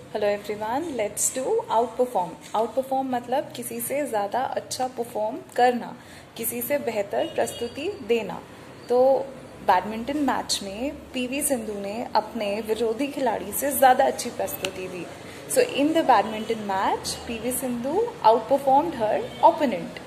Hello everyone, let's do outperform. Outperform मतलब किसी से ज़्यादा अच्छा परफॉर्म करना, किसी से बेहतर प्रस्तुति देना। तो बैडमिंटन मैच में पीवी सिंधु ने अपने विरोधी खिलाड़ी से ज़्यादा अच्छी प्रस्तुति दी। So in the badminton match P V Sindhu outperformed her opponent.